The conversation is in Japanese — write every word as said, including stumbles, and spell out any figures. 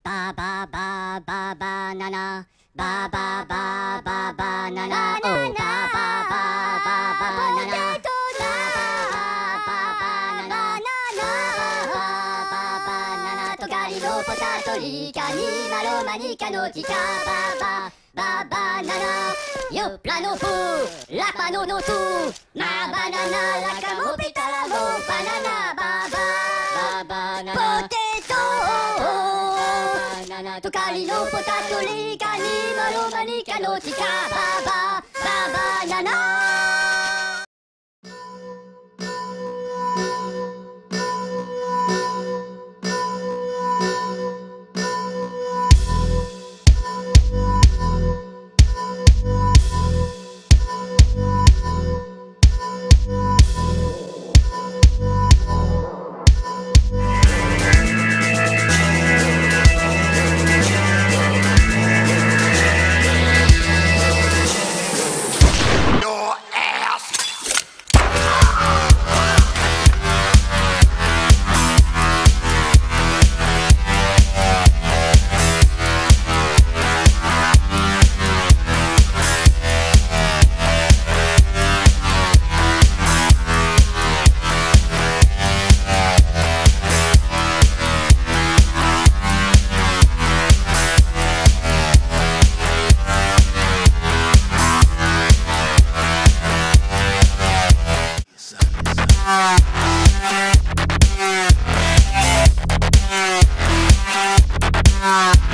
バババババナナバババババナナおバババババナナバババババナナバババナナトカリのポタトリカニマロマニカのチカババババナナヨプラノフラパノノトマバナナラカモピタラモバナナバババナナポテトトカリのポタトリカニマロマニカのチカババババナナAh